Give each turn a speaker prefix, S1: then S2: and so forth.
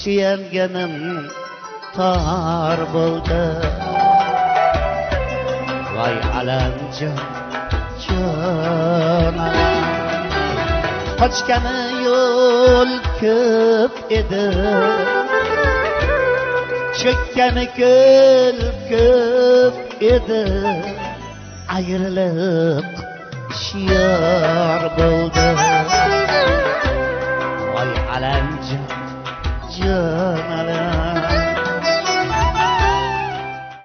S1: suyanganim tor bo'ldi. Voy alamjon jonanim, qochgani yo'l ko'p edi, cho'kkani ko'p edi, ayrilib shiyor bo'ldi.